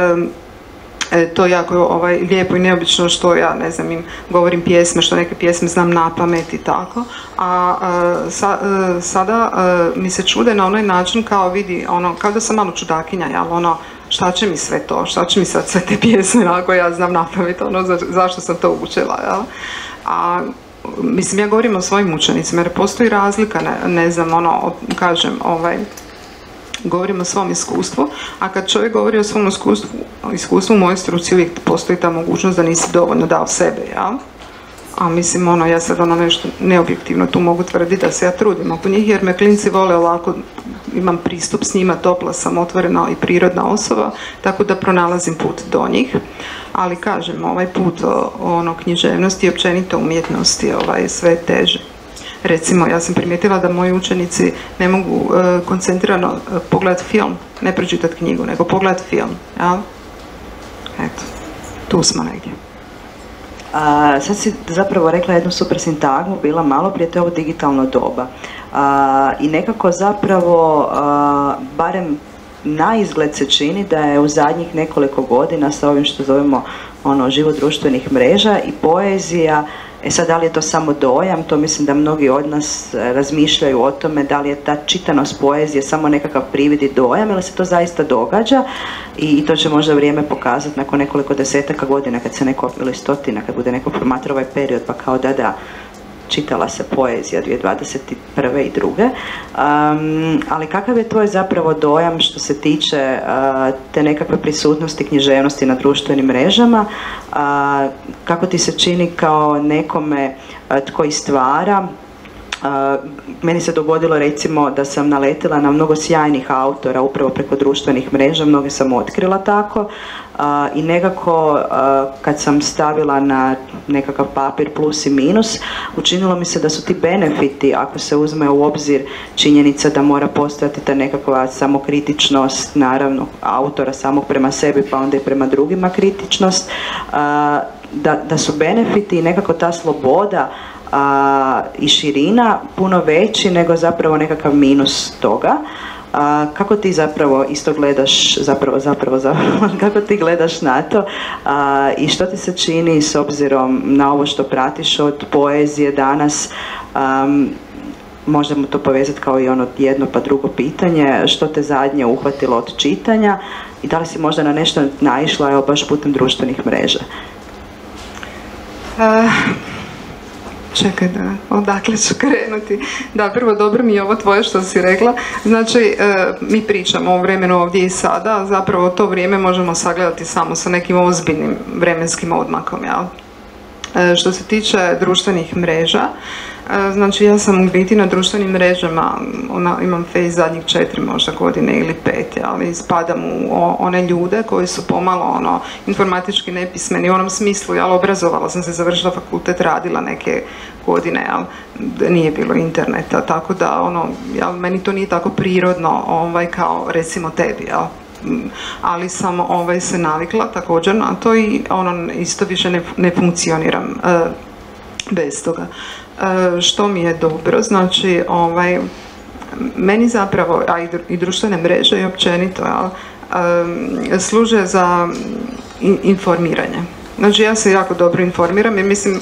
e, to jako ovaj, lijepo i neobično što ja, ne znam, im govorim pjesme, što neke pjesme znam na pamet i tako, a, a sa, a, sada a, mi se čude na onaj način kao vidi, ono, kao da sam malo čudakinja, jel, ono, šta će mi sve to, šta će mi sad sve te pjesme, ako ja znam na pamet, ono, za, zašto sam to učila, jel? A, mislim, ja govorim o svojim učenicima, jer postoji razlika, ne, ne znam, ono, kažem, ovaj, govorim o svom iskustvu, a kad čovjek govori o svom iskustvu, iskustvu u mojoj struci uvijek postoji ta mogućnost da nisi dovoljno dao sebe, ja? A mislim, ono, ja sad ono nešto neobjektivno tu mogu tvrditi da se ja trudim oko njih, jer me klinci vole ovako imam pristup s njima, topla sam, otvorena i prirodna osoba, tako da pronalazim put do njih. Ali kažem, ovaj put ono, književnosti i općenito umjetnosti ovaj, sve teže. Recimo, ja sam primijetila da moji učenici ne mogu e, koncentrirano e, pogledati film, ne pročitati knjigu, nego pogledati film. Ja? Eto, tu smo negdje. A, sad si zapravo rekla jednu super sintagmu, bila malo prije, to je ovo digitalno doba. A, I nekako zapravo, a, barem na izgled se čini da je u zadnjih nekoliko godina sa ovim što zovemo ono, život društvenih mreža i poezija. E sad, da li je to samo dojam, to mislim da mnogi od nas razmišljaju o tome, da li je ta čitanost poezije samo nekakav privid i dojam ili se to zaista događa i to će možda vrijeme pokazati nakon nekoliko desetaka godina kad se neko, ili stotina, kad bude neko promatrao ovaj period pa kao da da, čitala se poezija dvije tisuće dvadeset prve i druge. Um, ali kakav je tvoj zapravo dojam što se tiče uh, te nekakve prisutnosti književnosti na društvenim mrežama? Uh, kako ti se čini kao nekome uh, tko i stvara? Uh, meni se dogodilo recimo da sam naletila na mnogo sjajnih autora upravo preko društvenih mreža, mnoge sam otkrila tako uh, i nekako uh, kad sam stavila na nekakav papir plus i minus, učinilo mi se da su ti benefiti, ako se uzme u obzir činjenica da mora postojati ta nekakva samokritičnost, naravno autora samog prema sebi pa onda i prema drugima kritičnost, uh, da, da su benefiti i nekako ta sloboda A, i širina puno veći nego zapravo nekakav minus toga. A, kako ti zapravo isto gledaš, zapravo, zapravo, zapravo, kako ti gledaš na to a, i što ti se čini s obzirom na ovo što pratiš od poezije danas, um, možemo to povezati kao i ono jedno pa drugo pitanje, što te zadnje uhvatilo od čitanja i da li si možda na nešto naišla evo baš putem društvenih mreža? Uh. Čekaj da, odakle ću krenuti. Da, prvo dobro mi je ovo tvoje što si rekla. Znači, e, mi pričamo o vremenu ovdje i sada, a zapravo to vrijeme možemo sagledati samo sa nekim ozbiljnim vremenskim odmakom. Ja? E, što se tiče društvenih mreža, e, znači ja sam u biti na društvenim mrežama, ona, imam Face zadnjih četiri možda godine ili pet, ali spadam u o, one ljude koji su pomalo ono, informatički nepismeni u onom smislu, jel, obrazovala sam se, završila fakultet, radila neke godine, jel, nije bilo interneta, tako da ono, jel, meni to nije tako prirodno ovaj, kao recimo tebi, jel. Ali sam ovaj, se navikla također na to i ono isto više ne, ne funkcioniram uh, bez toga. Uh, što mi je dobro, znači ovaj, meni zapravo, a i, i društvene mreže i općenito, jel, um, služe za in, informiranje. Znači ja se jako dobro informiram i mislim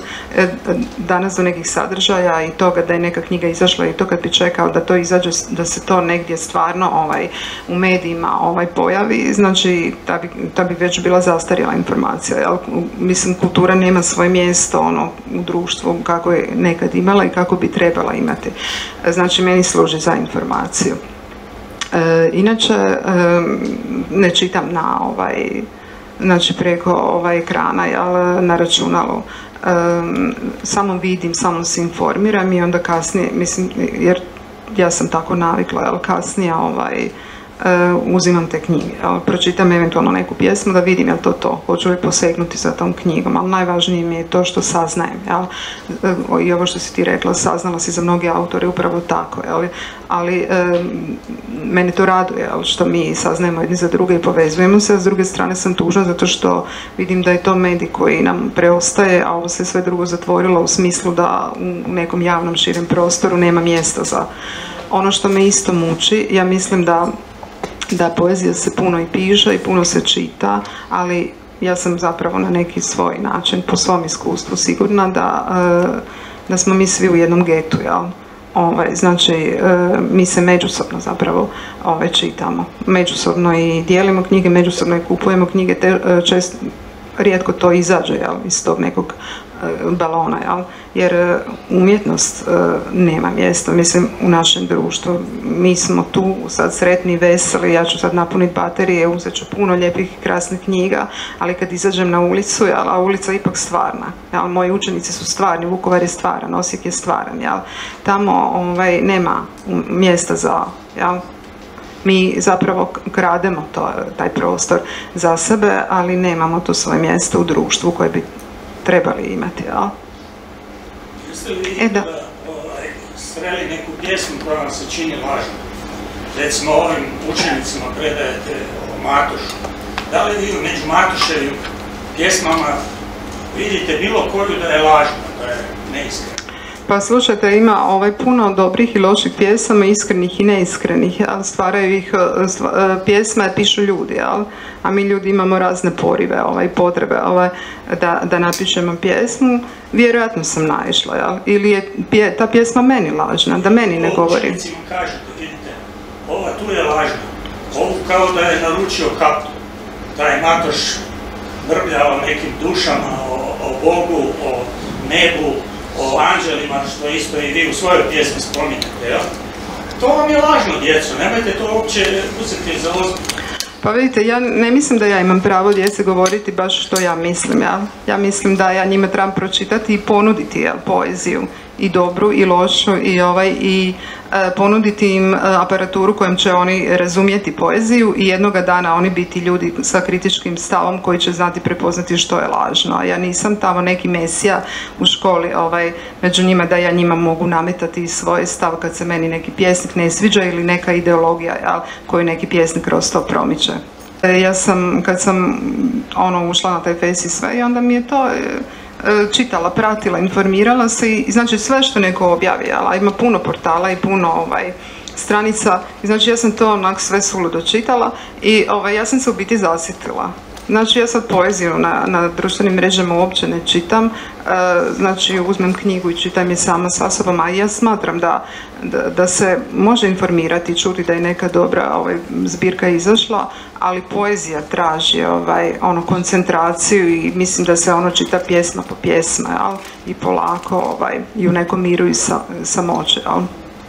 danas do nekih sadržaja i toga da je neka knjiga izašla i to kad bi čekao da to izađe, da se to negdje stvarno ovaj, u medijima ovaj, pojavi, znači ta bi, ta bi već bila zastarjela informacija. Jel? Mislim, kultura nema svoje mjesto ono, u društvu kako je nekad imala i kako bi trebala imati. Znači meni služi za informaciju. E, inače, e, ne čitam na ovaj znači preko ovaj ekrana, jel, na računalu. Um, samo vidim, samo se informiram i onda kasnije, mislim, jer ja sam tako navikla, jel, kasnije ovaj, uh, uzimam te knjige, jel, pročitam eventualno neku pjesmu da vidim jel to to, hoću li posegnuti za tom knjigom, ali najvažnije mi je to što saznajem, jel, i ovo što si ti rekla, saznala si za mnoge autore upravo tako, jel, ali um, mene to raduje, jel, što mi saznajemo jedni za druge i povezujemo se, a s druge strane sam tužna zato što vidim da je to medij koji nam preostaje, a ovo se sve drugo zatvorilo u smislu da u nekom javnom širem prostoru nema mjesta za ono što me isto muči. Ja mislim da da poezija se puno i piše i puno se čita, ali ja sam zapravo na neki svoj način, po svom iskustvu sigurna da, da smo mi svi u jednom getu, jel? Ovaj, znači, mi se međusobno zapravo ovaj, čitamo. Međusobno i dijelimo knjige, međusobno i kupujemo knjige, te, često, rijetko to izađe, jel, iz tog nekog balona, jel? Jer umjetnost nema mjesta, mislim, u našem društvu. Mi smo tu sad sretni, veseli, ja ću sad napuniti baterije, uzet ću puno lijepih i krasnih knjiga, ali kad izađem na ulicu, jel, a ulica je ipak stvarna, jel, moji učenici su stvarni, Vukovar je stvaran, Osijek je stvaran, jel, tamo ovaj, nema mjesta za, jel, Mi zapravo krademo to, taj prostor za sebe, ali nemamo to svoje mjesto u društvu koje bi trebali imati. Ja? Jeste li vi e, da. Ovaj, sreli neku pjesmu koja vam se čini važna? Recimo ovim učenicima predajete o Matošu. Da li vi među Matoševim pjesmama vidite bilo koju da je lažna, da je neiskrena? Pa slušajte, ima ovaj puno dobrih i loših pjesama, iskrenih i neiskrenih, jel? Stvaraju ih, stva, pjesme pišu ljudi, jel? A mi ljudi imamo razne porive, ovaj, potrebe ovaj, da, da napišemo pjesmu. Vjerojatno sam naišla, jel? Ili je pje, ta pjesma meni lažna, da meni ne govori. Učenicima kažete, vidite, ova tu je lažna, ovu kao da je naručio kapu, da je Matoš brbljao o nekim dušama, o, o Bogu, o nebu, o anđelima, što isto i vi u svojoj pjesmi spominjate, jel? To vam je lažno, djeco, nemojte to uopće uzeti za ozbiljno. Pa vidite, ja ne mislim da ja imam pravo djece govoriti baš što ja mislim, ja. Ja mislim da ja njima trebam pročitati i ponuditi, jel, poeziju. I dobru i lošu i, ovaj, i e, ponuditi im e, aparaturu kojom će oni razumjeti poeziju i jednoga dana oni biti ljudi sa kritičkim stavom koji će znati prepoznati što je lažno. A ja nisam tamo neki mesija u školi ovaj, među njima da ja njima mogu nametati svoj stav kad se meni neki pjesnik ne sviđa ili neka ideologija, jel, koju neki pjesnik kroz to promiče. E, ja sam, kad sam ono, ušla na taj Face i sve, i onda mi je to... E, čitala, pratila, informirala se i znači sve što neko objavi, ali ima puno portala i puno ovaj, stranica i znači ja sam to onak sve suludo čitala i ovaj, ja sam se u biti zasjetila. Znači ja sad poeziju na, na društvenim mrežama uopće ne čitam, e, znači uzmem knjigu i čitam je sama sa sobom, a ja smatram da, da, da se može informirati i čuti da je neka dobra ovaj, zbirka izašla, ali poezija traži ovaj, ono, koncentraciju i mislim da se ono čita pjesma po pjesma, jel? I polako ovaj, i u nekom miru i sa, samoće. Jel?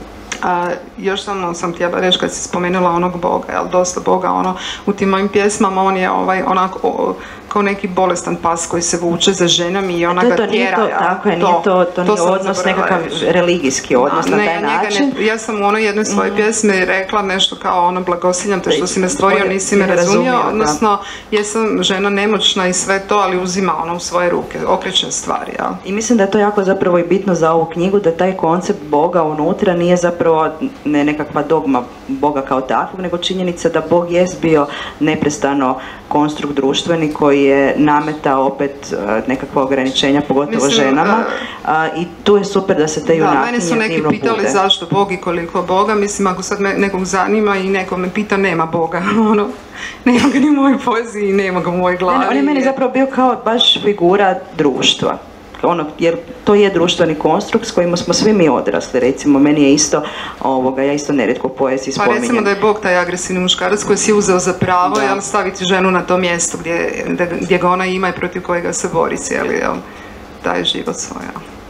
A, još samo sam htjela reći kad si spomenula onog Boga, jel, dosta Boga ono, u tim mojim pjesmama on je ovaj, onako o, kao neki bolestan pas koji se vuče za ženom i ona ga tjera. To, tako je, nije to, to nije odnos, nekakav religijski odnos na, na taj način. Ne, ja sam u onoj jednoj svoje mm. pjesme rekla nešto kao ono blagosiljam te što si me stvorio, nisi me razumio, odnosno jesam žena nemoćna i sve to, ali uzima ono u svoje ruke, okreće stvari. Ja. I mislim da je to jako zapravo i bitno za ovu knjigu, da taj koncept Boga unutra nije zapravo ne nekakva dogma Boga kao takvog, nego činjenica da Bog jest bio neprestano konstrukt društveni koji je nametao opet uh, nekakva ograničenja, pogotovo Mislim, ženama. Uh, I tu je super da se te junakinje divno bude. Da, mene su neki pitali bude. Zašto Bog i koliko Boga. Mislim, ako sad me, nekog zanima i neko me pita, nema Boga. ono, nema ga ni u mojoj poeziji, nema ga u mojoj glavi. Ne, on je meni zapravo bio kao baš figura društva. Ono, jer to je društveni konstrukt s kojim smo svi mi odrasli, recimo meni je isto ovoga, ja isto nerijetko u poeziji spominjem. Pa recimo da je Bog taj agresivni muškarac koji si uzeo za pravo jel, staviti ženu na to mjesto gdje, gdje ga ona ima i protiv kojega se bori cijeli, jel, daje život svoj.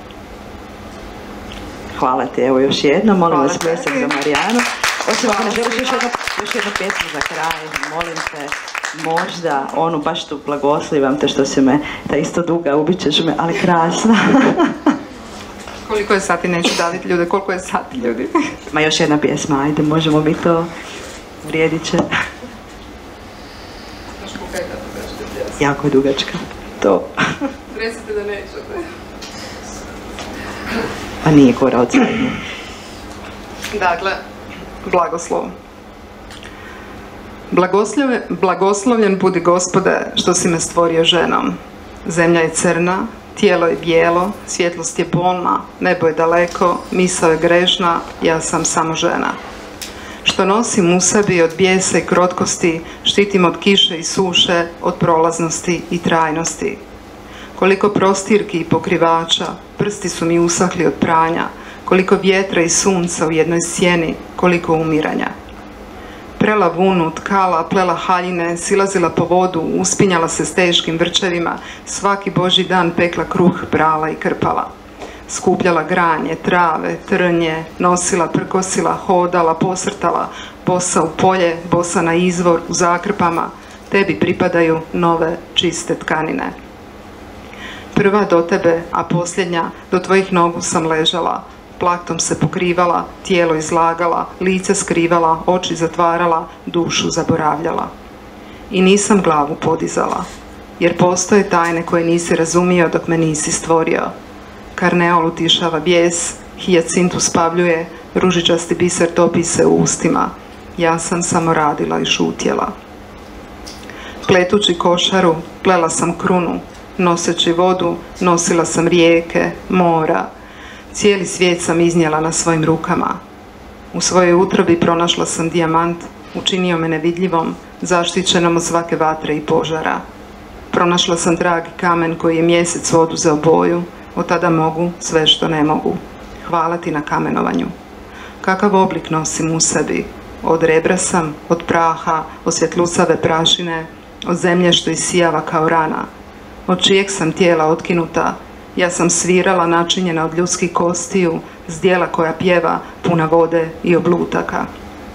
Hvala ti, evo još jedno, molim vas pljesak za Marijanu. Osim ako ne želiš još jednu, još jednu pjesmu za kraj, molim te. Možda, onu baš tu blagoslivam te što si me, ta isto duga, ubit ćeš me, ali krasna. Koliko je sati, neću daviti ljude, koliko je sati ljudi? Ma još jedna pjesma, ajde, možemo mi to, vrijedit će. Jako je dugačka, to. Recite da nećete. A nije kora od zadnje. Dakle, blagoslov. Blagoslovljen, blagoslovljen budi Gospode što si me stvorio ženom. Zemlja je crna, tijelo je bijelo, svjetlost je bolna, nebo je daleko, misao je grešna, ja sam samo žena. Što nosim u sebi od bijesa i krotkosti, štitim od kiše i suše, od prolaznosti i trajnosti. Koliko prostirki i pokrivača, prsti su mi usahli od pranja, koliko vjetra i sunca u jednoj sjeni, koliko umiranja. Prela vunu, tkala, plela haljine, silazila po vodu, uspinjala se s teškim vrčevima, svaki božji dan pekla kruh, brala i krpala. Skupljala granje, trave, trnje, nosila, prkosila, hodala, posrtala, bosa u polje, bosa na izvor, u zakrpama, tebi pripadaju nove, čiste tkanine. Prva do tebe, a posljednja, do tvojih nogu sam ležala, plaktom se pokrivala, tijelo izlagala, lice skrivala, oči zatvarala, dušu zaboravljala. I nisam glavu podizala, jer postoje tajne koje nisi razumio dok me nisi stvorio. Karneol utišava bijes, hijacint uspavljuje, ružičasti biser topi se u ustima. Ja sam samo radila i šutjela. Pletući košaru, plela sam krunu, noseći vodu, nosila sam rijeke, mora. Cijeli svijet sam iznijela na svojim rukama. U svojoj utrobi pronašla sam dijamant, učinio me nevidljivom, zaštićenom od svake vatre i požara. Pronašla sam dragi kamen koji je mjesec oduzeo boju, od tada mogu sve što ne mogu. Hvala ti na kamenovanju. Kakav oblik nosim u sebi? Od rebra sam, od praha, od svjetlucave prašine, od zemlje što isijava kao rana. Od čijeg sam tijela otkinuta, ja sam svirala načinjena od ljudskih kostiju, zdjela koja pjeva, puna vode i oblutaka.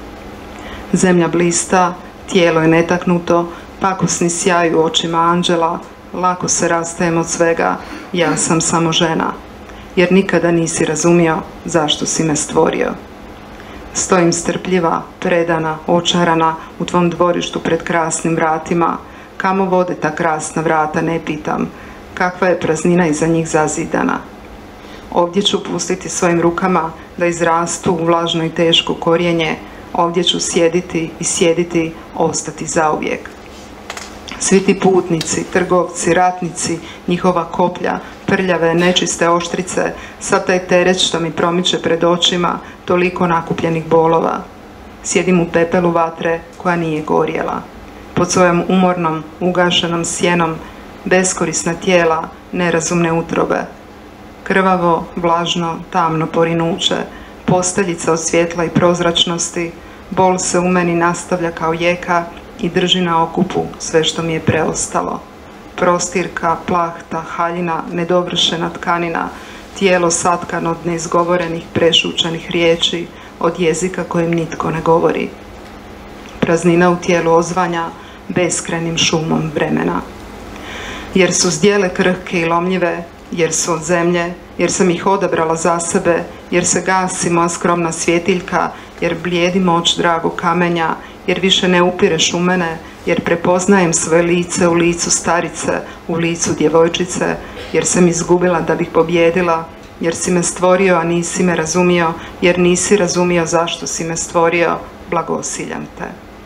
Zemlja blista, tijelo je netaknuto, pakosni sjaj u očima anđela, lako se rastajem od svega, ja sam samo žena, jer nikada nisi razumio zašto si me stvorio. Stojim strpljiva, predana, očarana u tvom dvorištu pred krasnim vratima, kamo vode ta krasna vrata ne pitam, kakva je praznina iza njih zazidana. Ovdje ću pustiti svojim rukama da izrastu u vlažno i teško korijenje, ovdje ću sjediti i sjediti, ostati zauvijek. Svi ti putnici, trgovci, ratnici, njihova koplja, prljave, nečiste oštrice, sav taj teret što mi promiče pred očima, toliko nakupljenih bolova. Sjedim u pepelu vatre koja nije gorjela. Pod svojom umornom, ugašenom sjenom, beskorisna tijela, nerazumne utrobe. Krvavo, vlažno, tamno porinuće, posteljica od svjetla i prozračnosti, bol se u meni nastavlja kao jeka i drži na okupu sve što mi je preostalo. Prostirka, plahta, haljina, nedovršena tkanina, tijelo satkano od neizgovorenih, prešućenih riječi, od jezika kojim nitko ne govori. Praznina u tijelu ozvanja beskrenim šumom vremena. Jer su zdjele krhke i lomljive, jer su od zemlje, jer sam ih odabrala za sebe, jer se gasi moja skromna svjetiljka, jer blijedi moć dragog kamenja, jer više ne upireš u mene, jer prepoznajem svoje lice u licu starice, u licu djevojčice, jer sam izgubila da bih pobjedila, jer si me stvorio, a nisi me razumio, jer nisi razumio zašto si me stvorio, blagosiljam te.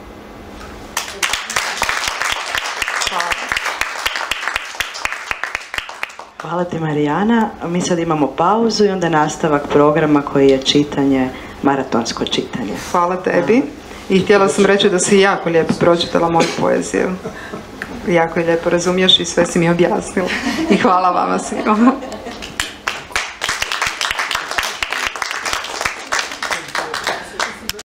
Hvala ti, Marijana. Mi sad imamo pauzu i onda nastavak programa koji je čitanje, maratonsko čitanje. Hvala tebi. I htjela sam reći da si jako lijepo pročitala moju poeziju. Jako je lijepo razumiješ i sve si mi objasnila. I hvala vama svima.